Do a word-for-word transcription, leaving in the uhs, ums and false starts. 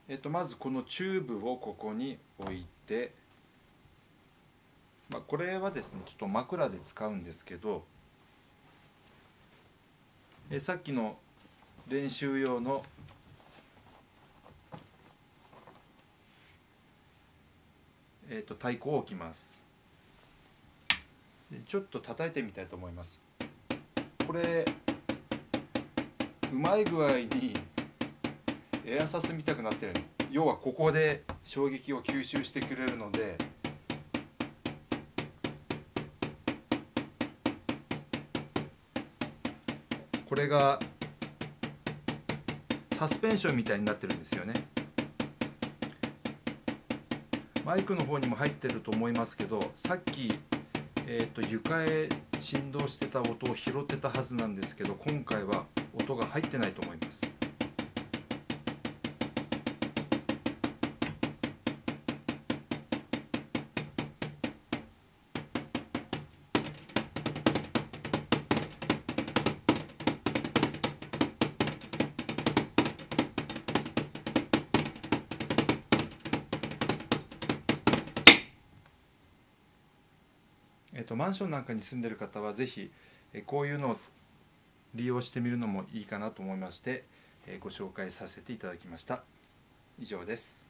えっと、まずこのチューブをここに置いて、まあ、これはですねちょっと枕で使うんですけど、えさっきの練習用のえっと太鼓を置きます。でちょっと叩いてみたいと思います。これうまい具合にエアサス見たくなってるんです。要はここで衝撃を吸収してくれるので、これがサスペンションみたいになってるんですよね。マイクの方にも入ってると思いますけど、さっき、えー、と床へ振動してた音を拾ってたはずなんですけど、今回は音が入ってないと思います。えっと、マンションなんかに住んでる方はぜひこういうのを利用してみるのもいいかなと思いまして、ご紹介させていただきました。以上です。